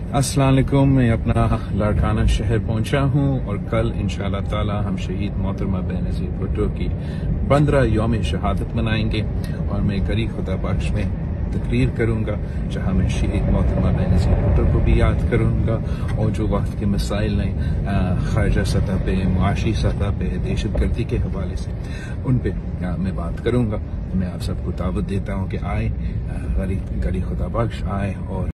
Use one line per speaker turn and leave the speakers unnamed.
अस्सलाम वालेकुम। मैं अपना लाड़काना शहर पहुंचा हूं और कल इंशाअल्लाह ताला हम शहीद मोहतरमा बेनज़ीर भुट्टो की 15 यौम शहादत मनाएंगे और मैं गरी खुदा बख्श में तकरीर करूंगा जहां मैं शहीद मोहतरमा बेनज़ीर भुट्टो को भी याद करूंगा और जो वक्त के मसाइल हैं खारजा सतह पे, मुआशी सतह पे, दहशत गर्दी के हवाले से उन पर मैं बात करूंगा। मैं आप सबको दावत देता हूँ कि आए, गरी खुदा बख्श आए और